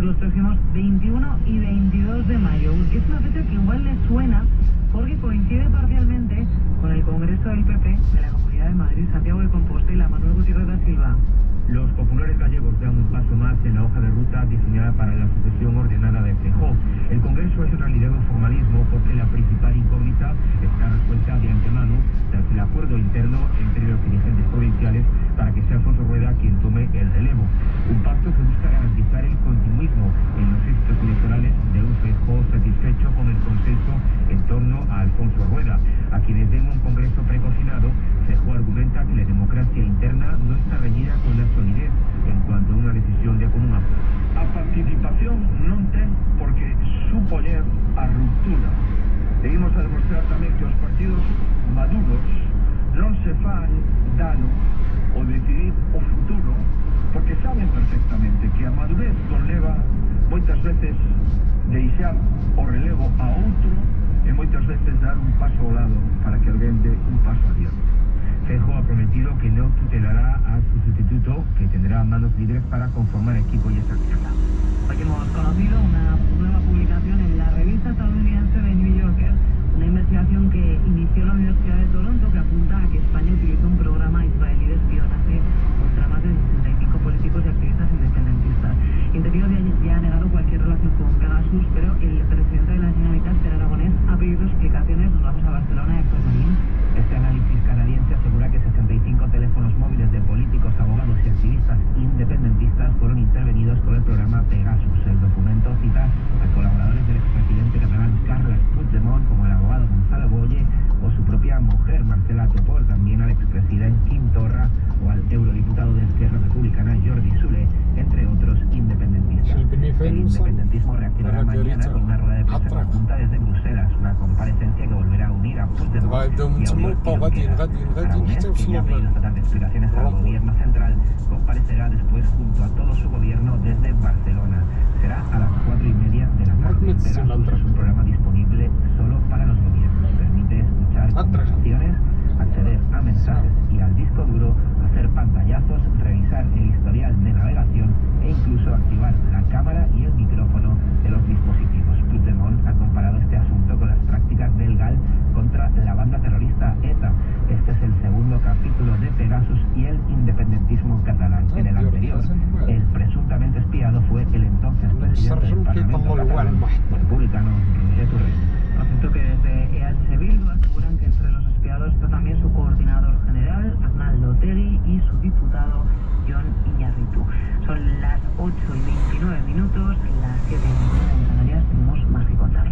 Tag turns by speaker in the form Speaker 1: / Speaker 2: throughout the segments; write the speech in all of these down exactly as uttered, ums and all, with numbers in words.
Speaker 1: los próximos veintiuno y veintidós de mayo, que es una fecha que igual les suena porque coincide parcialmente con el Congreso del P P de la Comunidad de Madrid, Santiago de Compostela. Manuel Gutiérrez da Silva.
Speaker 2: Los populares gallegos dan un paso más en la hoja de ruta diseñada para la sucesión ordenada de Feijóo. El Congreso es en realidad un formalismo porque la principal incógnita está resuelta de antemano tras el acuerdo interno entre los dirigentes provinciales para que sea Alfonso Rueda quien tome el relevo. Un pacto que busca garantizar el continuismo en los éxitos electorales de un Feijóo satisfecho con el consenso en torno a Alfonso Rueda. A quienes ven un Congreso precocinado, Feijóo argumenta que la democracia interna no está reñida con la solidez en cuanto a una decisión de común acuerdo.
Speaker 3: A participación non ten porque supoñer a ruptura. Seguimos a demostrar tamén que os partidos maduros non se fan dano o decidir o futuro porque saben perfectamente que a madurez conleva moitas veces deixar o relevo a outro e moitas veces dar un paso ao lado para que alguén dé un paso adiante.
Speaker 2: Feijóo ha prometido que no tutelará a su sustituto, que tendrá manos libres para conformar equipo y estrategia.
Speaker 1: Hoy hemos conocido una nueva publicación en la revista estadounidense The New Yorker, una investigación que inició la Universidad de Toronto que apunta a que España utilizó un programa israelí de espionaje contra más de sesenta y cinco políticos y activistas independentistas. Interior ya ha negado cualquier relación con Pegasus, pero el presidente de la Generalitat, Pere Aragonès, ha pedido explicaciones. Nos vamos a Barcelona y Héctor Marín.
Speaker 2: Este análisis canadiense asegura que sesenta y cinco teléfonos móviles de políticos, abogados y activistas independentistas fueron intervenidos por el programa Pegasus. El documento cita a colaboradores del expresidente catalán Carles Puigdemont, como el abogado Gonzalo Boye, o su propia mujer Marcela Topor, también al expresidente Quim Torra o al eurodiputado de Esquerra Republicana Jordi Soler, entre otros independentistas. El independentismo reactivará mañana con una rueda de prensa conjunta desde Bruselas, una comparecencia que volverá a unir a Puigdemont y a Oriol Junqueras. Aragonès, que ya ha pedido esta tarde explicaciones al gobierno central, comparecerá después junto a todo su gobierno desde Barcelona. Será a las cuatro y media de la tarde. Pegasus es un programa disponible solo para los gobiernos. Permite escuchar conversaciones, acceder a mensajes y al disco duro, hacer pantallazos, revisar el historial de navegación e incluso activar la cámara y el micrófono de los dispositivos. Puigdemont ha comparado este asunto con las prácticas del GAL contra la banda terrorista ETA. Este es el segundo capítulo de Pegasus y el independentismo catalán. En el anterior, el presuntamente espiado fue el entonces presidente del Parlamento catalán, republicano Roger Torrent.
Speaker 1: Asunto que desde E H Bildu aseguran que entre los espiados está también su coordinador general, Arnaldo Otegi, y su diputado, Jon Iñárritu. Son las ocho y veintinueve minutos, las siete y veintinueve en Canarias. Tenemos más que contarles.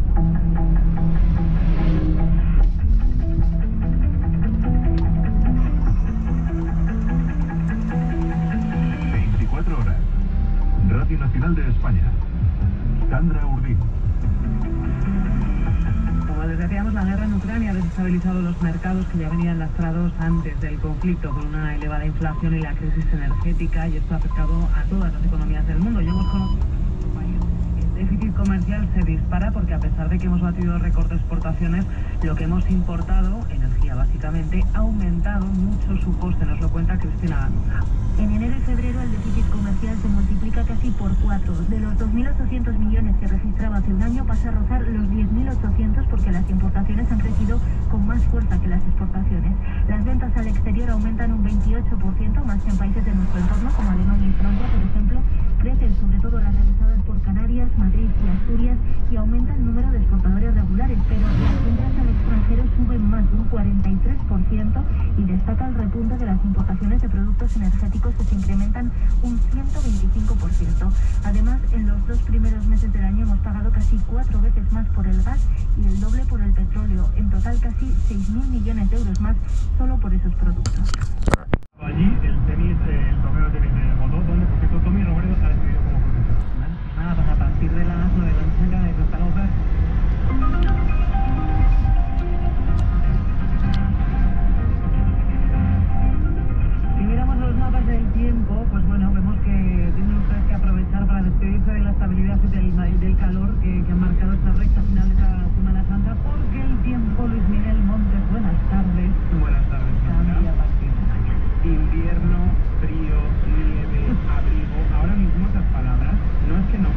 Speaker 3: veinticuatro horas. Radio Nacional de España. Sandra Urdín.
Speaker 1: Como les decíamos, la guerra en Ucrania ha desestabilizado los mercados que ya venían lastrados antes del conflicto, con una elevada inflación y la crisis energética, y esto ha afectado a todas las economías del mundo. Ya hemos conocido el déficit comercial se dispara porque, a pesar de que hemos batido récord de exportaciones, lo que hemos importado, energía básicamente, ha aumentado mucho su coste. Nos lo cuenta Cristina Ganuza.
Speaker 4: En enero y febrero el déficit comercial se multiplica casi por cuatro. De los dos mil ochocientos millones que registraba hace un año pasa a rozar los diez mil ochocientos porque las importaciones han crecido con más fuerza que las exportaciones. Las ventas al exterior aumentan un veintiocho por ciento, más que en países de nuestro entorno como Alemania y Francia, por ejemplo. Crecen sobre todo las realizadas por Canarias, Madrid y Asturias, y aumenta el número de exportadores regulares, pero las ventas al extranjero suben más de un cuarenta y tres por ciento y destaca el repunte de las importaciones de productos energéticos que se incrementan un ciento veinticinco por ciento. Además, en los dos primeros meses del año hemos pagado casi cuatro veces más por el gas y el doble por el petróleo. En total, casi seis mil millones de euros más solo por esos productos.
Speaker 3: Allí el tenis, el torneo de tenis de Godó, donde por cierto Tommy Robredo se ha decidido como profesor.
Speaker 1: Nada, pues a partir de las nueve de la noche de Zaragoza. Si miramos los mapas del tiempo, pues bueno, vemos que tienen ustedes que aprovechar para despedirse de la estabilidad y del, del calor que, que ha marcado esta recta final de esta Semana Santa, porque el tiempo, Luis Miguel Montes, buenas tardes.
Speaker 3: Buenas tardes.
Speaker 1: Cambia a partir de mañana.
Speaker 3: Invierno, frío, nieve, abrigo. Ahora mismo esas palabras no es que no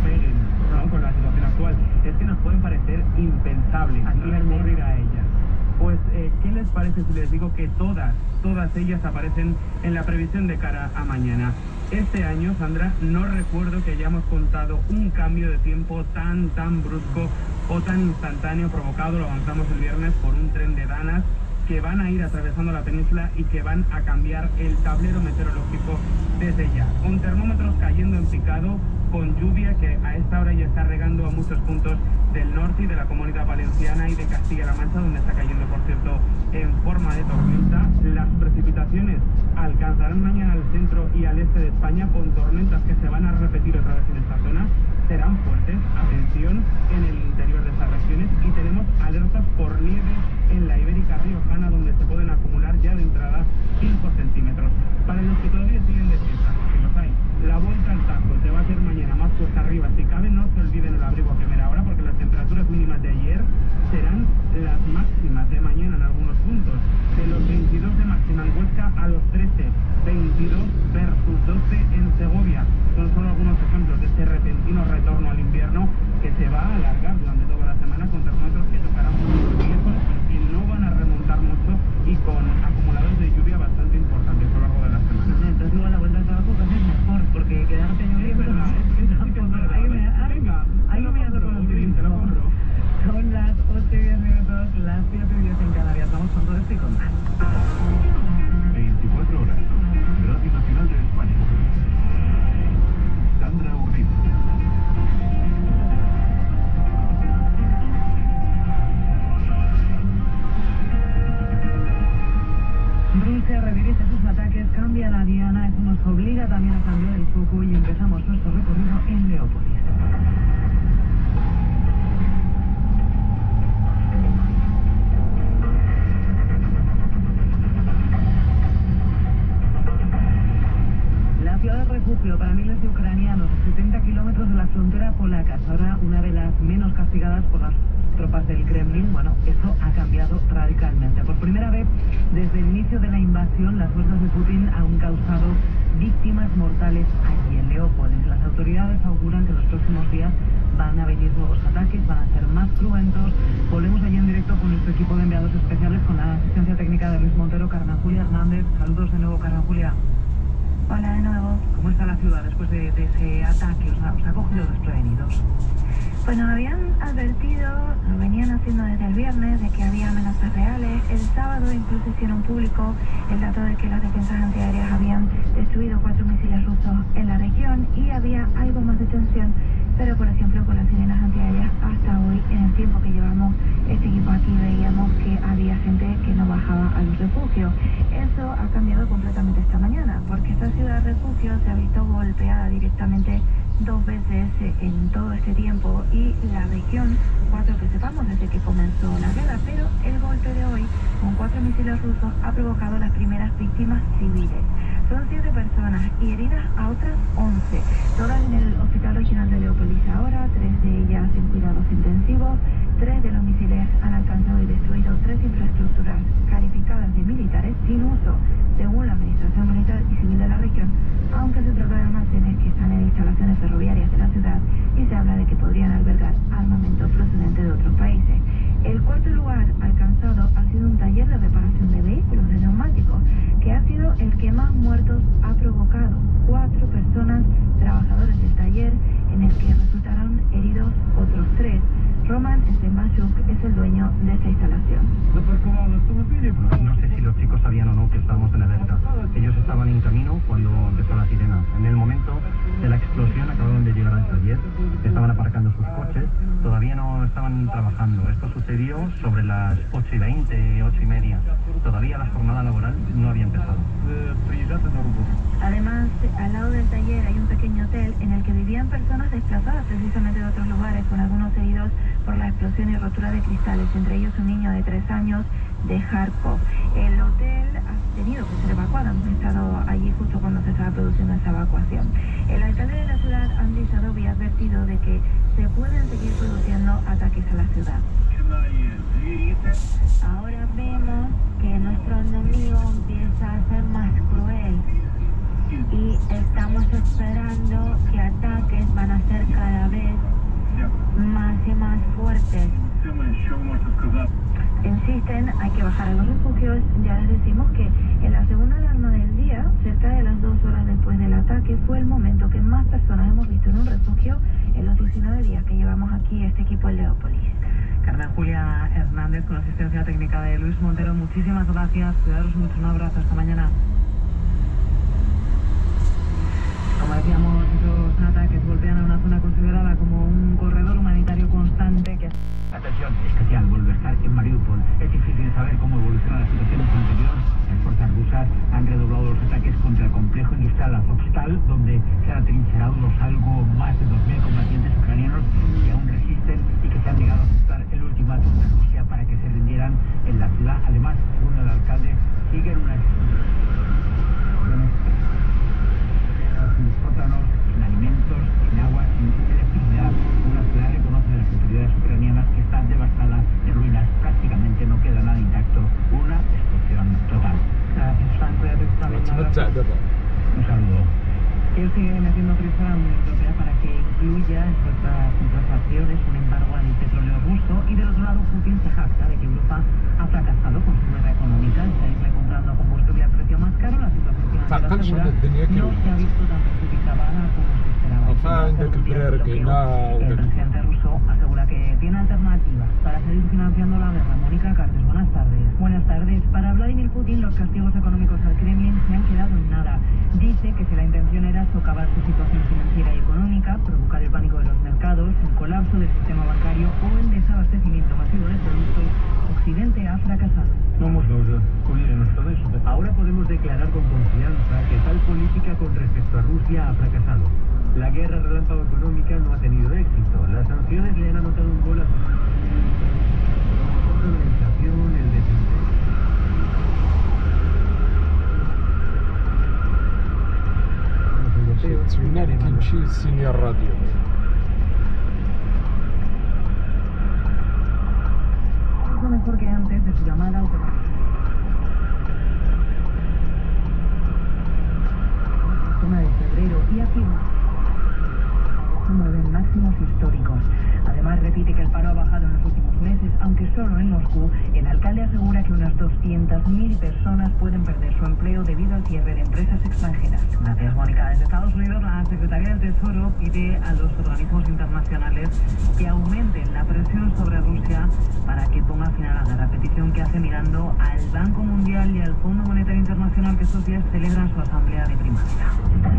Speaker 5: les parece si les digo que todas, todas ellas aparecen en la previsión de cara a mañana? Este año, Sandra, no recuerdo que hayamos contado un cambio de tiempo tan, tan brusco o tan instantáneo provocado, lo avanzamos el viernes, por un tren de danas que van a ir atravesando la península y que van a cambiar el tablero meteorológico desde ya. Con termómetros cayendo en picado, con lluvia que a esta hora ya está regando a muchos puntos del norte y de la Comunidad Valenciana y de Castilla-La Mancha, donde está cayendo, por cierto, en forma de tormenta. Las precipitaciones alcanzarán mañana al centro y al este de España, con tormentas que se van a repetir otra vez en esta zona. Serán fuertes, atención, en el interior de estas regiones, y tenemos alertas por nieve en la Ibérica Riojana, donde se pueden acumular ya de entrada cinco centímetros. Para los que todavía siguen de fiesta, que los hay, la vuelta al tajo se va a hacer mañana más cuesta arriba. Si cabe, no se olviden el abrigo a primera hora, porque las temperaturas mínimas de ayer serán las máximas de mañana en algunos puntos. De los veintidós de máxima en Huesca a los trece, veintidós versus doce en Segovia. Son solo algunos ejemplos de este repentino retorno al invierno que se va a alargar durante toda la semana, con termómetros que tocarán muy lejos, que no van a remontar mucho y con acumuladores de lluvia bastante importantes a lo largo de la semana.
Speaker 1: Entonces igual la vuelta al trabajo casi es mejor, porque quedarte en el
Speaker 5: verdad,
Speaker 1: ahí me hace con los
Speaker 5: te lo compro.
Speaker 1: Son las ocho y diez minutos, las siete y diez en Canarias. Vamos con todo esto y con más.
Speaker 3: veinticuatro horas. Radio Nacional de España. Sandra Urdín.
Speaker 1: Rusia redirige sus ataques, cambia la diana, eso nos obliga también a cambiar el foco y empezamos nuestro recorrido en Leópolis. La ciudad de refugio para miles de ucranianos, setenta kilómetros de la frontera polaca, ahora una de las menos castigadas por las tropas del Kremlin. Bueno, eso ha cambiado radicalmente. Por primera vez desde el inicio de la invasión, las fuerzas de Putin han causado víctimas mortales allí en Leópolis. Las autoridades auguran que en los próximos días van a venir nuevos ataques, van a ser más cruentos. Volvemos allí en directo con nuestro equipo de enviados especiales, con la asistencia técnica de Luis Montero. Carmen Julia Hernández, saludos de nuevo, Carmen Julia.
Speaker 4: Hola de nuevo.
Speaker 1: ¿Cómo está la ciudad después de, de ese ataque? ¿Os ha, os ha cogido desprevenidos?
Speaker 4: Bueno, habían advertido, lo venían haciendo desde el viernes, de que había amenazas reales. El sábado incluso hicieron público el dato de que las defensas antiaéreas habían destruido cuatro misiles rusos en la región y había algo más de tensión, pero por ejemplo con las sirenas antiaéreas hasta hoy, en el tiempo que llevamos este equipo aquí, veíamos que había gente que no bajaba a los refugios. Eso ha cambiado completamente esta mañana, porque esta ciudad de refugio se ha visto golpeada directamente dos veces en todo este tiempo, y la región, cuatro que sepamos desde que comenzó la guerra, pero el golpe de hoy con cuatro misiles rusos ha provocado las primeras víctimas civiles. Son siete personas y heridas a otras once, todas en el Hospital Regional de Leópolis ahora, tres de ellas en cuidados intensivos. Tres de los misiles han alcanzado y destruido tres infraestructuras calificadas de militares sin uso, según la Administración Militar y Civil de la región, aunque se trata de almacenes que están en instalaciones ferroviarias de la ciudad y se habla de que podrían albergar armamento procedente de otros países. El cuarto lugar alcanzado ha sido un taller de reparación de vehículos de neumáticos, que ha sido el que más muertos ha provocado. Cuatro personas, trabajadores del taller, en el que resultaron heridos otros tres. Roman Stemachuk es el dueño de esta instalación.
Speaker 2: No sé si los chicos sabían o no que estábamos en alerta. Ellos estaban en camino cuando empezó la sirena. En el momento de la explosión acababan de llegar al taller, estaban aparcando sus coches, todavía no estaban trabajando. Esto sucedió sobre las ocho y veinte, ocho y media. Todavía la jornada laboral no había empezado.
Speaker 4: Además, al lado del taller hay un pequeño hotel en el que vivían personas desplazadas precisamente de otros lugares, con algunos heridos por la explosión y rotura de cristales, entre ellos un niño de tres años de Kharkov. El hotel ha tenido que ser evacuado, hemos estado allí justo cuando se estaba produciendo esa evacuación. El alcalde de la ciudad, Andriy Sadovy, ha advertido de que se pueden seguir produciendo ataques a la ciudad.
Speaker 6: Ahora vemos que nuestro enemigo empieza a ser más cruel y estamos esperando que ataques van a ser cada vez más y más fuertes.
Speaker 4: insisten, hay que bajar a los refugios. Ya les decimos que en la segunda alarma del día, cerca de las dos horas después del ataque, fue el momento que más personas hemos visto en un refugio en los diecinueve días que llevamos aquí este equipo en Leópolis.
Speaker 1: Carmen Julia Hernández, con asistencia técnica de Luis Montero, muchísimas gracias. Cuidaros mucho, un abrazo, hasta mañana. Como decíamos, esos ataques golpean a una zona considerada como un corredor humanitario constante que...
Speaker 2: Atención especial vuelve a estar en Mariupol. Es difícil saber cómo evoluciona la situación en su interior. Las fuerzas rusas han redoblado los ataques contra el complejo industrial Azovstal, donde se han atrincherado los algo más de dos mil combatientes ucranianos que aún resisten y que se han negado a aceptar el ultimátum de Rusia para que se rindieran en la ciudad. Además, según el alcalde, siguen unas sin sótanos, sin alimentos, sin agua, sin electricidad. Una ciudad reconoce de las autoridades ucranianas que está devastada en ruinas. Prácticamente no queda nada intacto. Una destrucción total.
Speaker 1: Gracias, Frank. Cuídate también.
Speaker 2: Un saludo.
Speaker 1: Él sigue metiendo prisa a la Unión Europea para que incluya en sus acciones un embargo al petróleo ruso, y del otro lado Putin se jacta de que Europa ha fracasado con su guerra económica, está recomprando combustible a precio más caro. La situación financiera segura no se ha visto tan perjudicada como se esperaba. El presidente ruso asegura que tiene alternativas para seguir financiando la guerra. Mónica Cartes, buenas tardes. Buenas tardes. Para Vladimir Putin, los castigos económicos al Kremlin se han quedado en nada. Dice que si la intención era socavar su situación financiera y económica, provocar el pánico de los mercados, un colapso del sistema bancario o el desabastecimiento masivo de productos, Occidente ha fracasado.
Speaker 2: Ahora podemos declarar con confianza que tal política con respecto a Rusia ha fracasado. La guerra relámpago económica no ha tenido éxito. Las sanciones le han anotado un gol a su organización, el desempleo.
Speaker 7: Radio.
Speaker 1: Algo mejor que antes de su llamada automática. de febrero y afirma se mueven máximos históricos. Además, repite que el paro ha bajado en los últimos meses, aunque solo en Moscú. El alcalde asegura que unas doscientas mil personas pueden perder su empleo debido al cierre de empresas extranjeras. Gracias, Mónica. Desde Estados Unidos, la Secretaría del Tesoro pide a los organismos internacionales que aumenten la presión sobre Rusia para que ponga fin a la guerra. Petición que hace mirando al Banco Mundial y al Fondo Monetario Internacional, que estos días celebran su asamblea de primavera.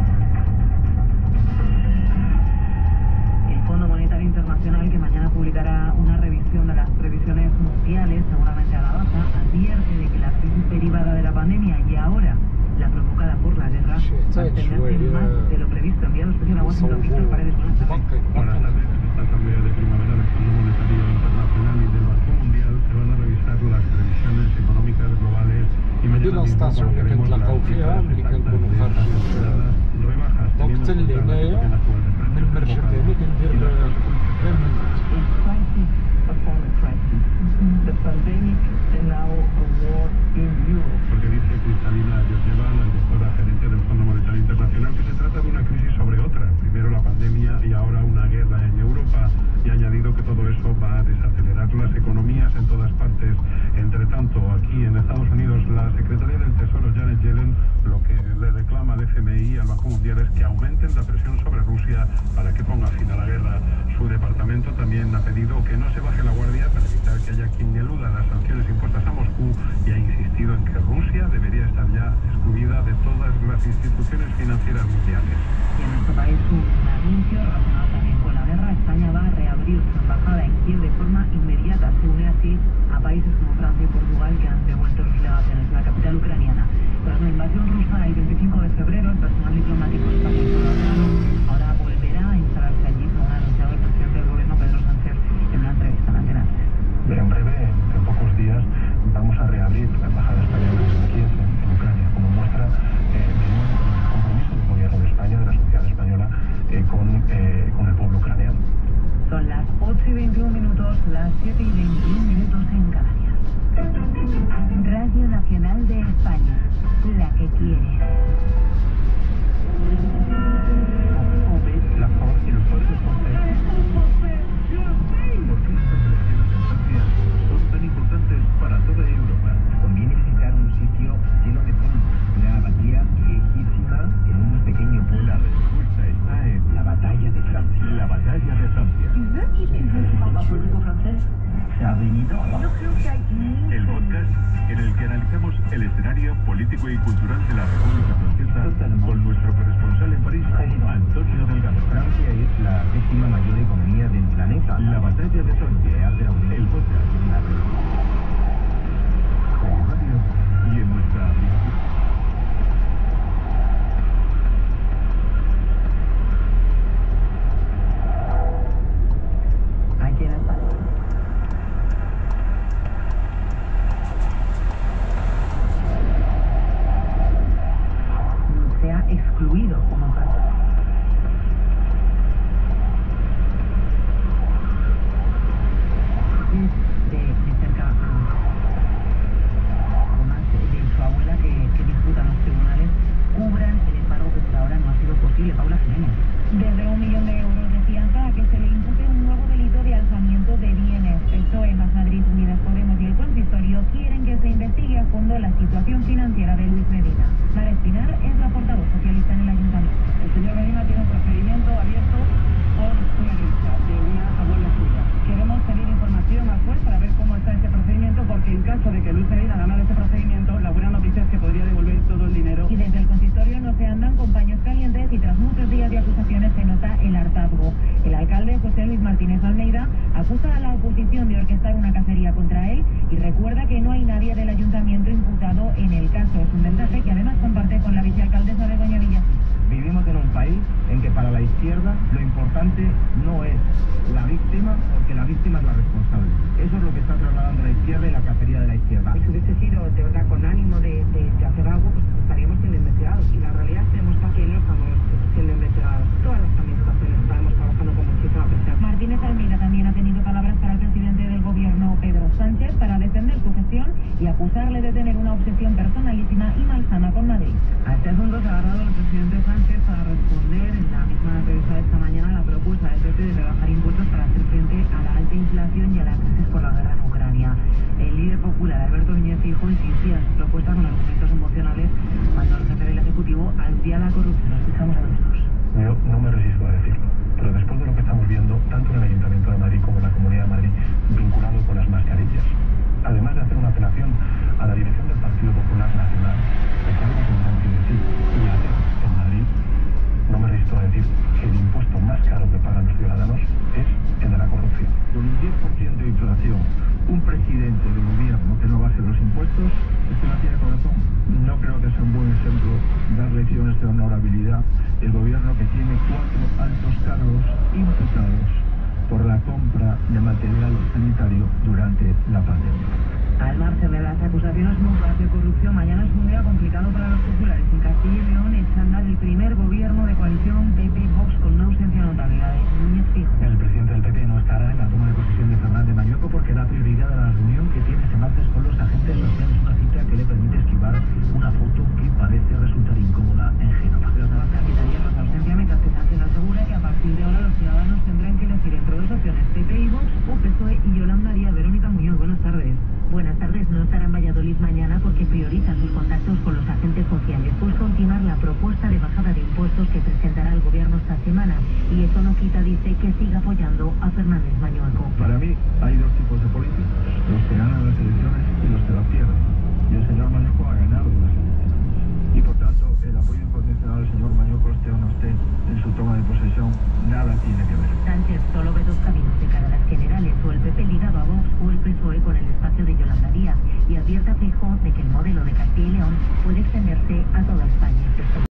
Speaker 1: El Fondo Monetario Internacional, que mañana publicará una revisión de las previsiones mundiales, seguramente a la baja, advierte de que la crisis derivada de la pandemia y ahora la provocada por la guerra va a extenderse más de lo previsto. Enviado especial a Washington, Víctor Paredes. Buenas tardes.
Speaker 3: Buenas tardes. En esta asamblea de primavera del Fondo Monetario Internacional y del Banco Mundial se van a revisar las previsiones económicas globales y mañana mismo conoceremos las cifras exactas de estas esperadas rebajas, teniendo en cuenta la situación actual de precios provocada y las consecuencias. Porque dice Cristalina Georgieva, la directora gerente del Fondo Monetario Internacional, que se trata de una crisis sobre otra. Primero la pandemia y ahora una guerra en Europa. Y ha añadido que todo eso va a desacelerar las economías en todas partes. Entre tanto, aquí en Estados Unidos, la secretaria del Tesoro, Janet Yellen, lo que le reclama al F M I y al Banco Mundial es que aumenten la presión sobre Rusia para que ponga fin a la guerra. Su departamento también ha pedido que no se baje la guardia para evitar que haya quien eluda las sanciones impuestas a Moscú, y ha insistido en que Rusia debería estar ya excluida de todas las instituciones financieras mundiales.
Speaker 1: Y en nuestro país, un anuncio relacionado también con la guerra. España va a reabrir su embajada en Kiev de forma inmediata. Se une así a países como Francia y Portugal, que han devuelto sus delegaciones en la capital ucraniana. Tras la invasión rusa el veinticinco de febrero, el personal diplomático español ahora volverá a instalarse allí, como ha anunciado el presidente del gobierno, Pedro Sánchez, en una entrevista en Antena tres.
Speaker 3: En breve, en pocos días, vamos a reabrir la embajada española en Kiev, en Ucrania, como muestra eh, del compromiso del gobierno de España, de la sociedad española, eh, con, eh, con el pueblo ucraniano.
Speaker 1: Son las ocho y veintiún minutos, las siete y veintiún minutos en Canarias.
Speaker 4: Radio Nacional de España, la que quieres.
Speaker 3: La force y le peuple français. ¿Por qué estas elecciones en Francia son tan importantes?
Speaker 7: político y cultural de la República Francesa, con nuestro corresponsal en París, Antonio Delgado.
Speaker 2: Francia es la décima mayor economía del planeta.
Speaker 7: La batalla de Somme, el podcast en la red, en radio y en nuestra aplicación.
Speaker 1: Aquí en el parque. Se ha excluido como tal. De, de cerca a además de su abuela que, que disputan los tribunales cubran el embargo que por ahora no ha sido posible. Paula Jiménez.
Speaker 4: Desde un millón de euros de fianza a que se le impute un nuevo delito de alzamiento de bienes. P S O E, Más Madrid, Unidas Podemos y el Consistorio quieren que se investigue a fondo la situación financiera de Luis Medina. Mara Espinar es la portavoz socialista en el ayuntamiento.
Speaker 1: El señor Medina tiene un procedimiento abierto por una herencia de una abuela suya. Queremos pedir información al juez para ver cómo está este procedimiento, porque en caso de que Luis Medina ganara este procedimiento, la buena noticia es que podría devolver todo el dinero.
Speaker 4: Y desde el consistorio no se andan con paños calientes y tras muchos días de acusaciones se nota el hartazgo. El alcalde José Luis Martínez Almeida acusa a la oposición de orquestar una cacería contra él y recuerda que no hay nadie del ayuntamiento imputado en el caso. Es un mensaje que además comparte con la vicealcaldesa de Begoña Villa.
Speaker 2: Vivimos en un país en que para la izquierda lo importante no es la víctima, porque la víctima es la responsable. Eso es lo que está trasladando la izquierda y la cacería de la izquierda.
Speaker 1: Si hubiese sido de verdad con ánimo de, de, de hacer algo, pues estaríamos siendo investigados. Y la realidad demuestra que no estamos siendo investigados. Todas las administraciones estamos trabajando con muchísima presión.
Speaker 4: Martínez Almeida también ha tenido palabras para el presidente del gobierno, Pedro Sánchez, para defender su gestión y acusarle de tener una obsesión personalísima y malsana con Madrid.
Speaker 1: A este asunto se ha agarrado el presidente Sánchez para responder en la misma entrevista de esta mañana a la propuesta del P P de rebajar impuestos para hacer frente a la alta inflación y a la crisis por la guerra en Ucrania. El líder popular, Alberto Núñez Feijóo, insistía en su propuesta con argumentos emocionales cuando el jefe del Ejecutivo aludía a la corrupción. Escuchamos a los dos.
Speaker 7: Yo no me resisto a decirlo, pero después de lo que estamos viendo, tanto en el Ayuntamiento de Madrid como en la Comunidad de Madrid, vinculado con las mascarillas, además de hacer una apelación a la dirección del Partido Popular Nacional, de que algo tendrán que decir y hacer en Madrid, no me resisto a decir que el impuesto más caro que pagan los ciudadanos es el de la corrupción.
Speaker 3: Con un diez por ciento de inflación, un presidente de gobierno que no baje los impuestos, ¿este no tiene corazón? No creo que sea un buen ejemplo dar lecciones de honorabilidad el gobierno que tiene cuatro altos cargos imputados por la compra de material sanitario durante la pandemia.
Speaker 1: Al margen de las acusaciones mutuas de corrupción, mañana es un día complicado para los populares. En Castilla y León echa a andar el primer gobierno de coalición P P-Vox con una ausencia notable, la de Núñez Feijóo.
Speaker 2: El presidente del P P no estará en la toma de posesión de Fernández Mañueco porque da prioridad a la reunión que tiene este martes con los agentes sociales, una cita que le permite esquivar una foto que parece resultar incómoda en Génova.
Speaker 1: Los de la capitalía más ausencia, mientras que Sánchez asegura que a partir de ahora los ciudadanos tendrán que elegir entre dos opciones, P P y Vox o P S O E y Yolanda Díaz. Verónica Muñoz, buenas tardes.
Speaker 4: Buenas tardes, no estará en Valladolid mañana porque prioriza sus contactos con los agentes sociales. Pues continuar la propuesta de bajada de impuestos que presentará el gobierno esta semana. Y eso no quita, dice, que siga apoyando a Fernández Mañueco.
Speaker 3: Para mí hay dos tipos de políticos, los que ganan las elecciones y los que las pierden. Y el señor Mañueco ha ganado las elecciones. Y por tanto, el apoyo incondicional del señor Mañueco, esté o no esté en su toma de posesión, nada tiene que ver.
Speaker 4: Sánchez solo ve dos caminos de cara a las generales, o el P P ligado a Vox o el P S O E con el espacio de Yolanda Díaz, y advierte a Feijóo de que el modelo de Castilla y León puede extenderse a toda España.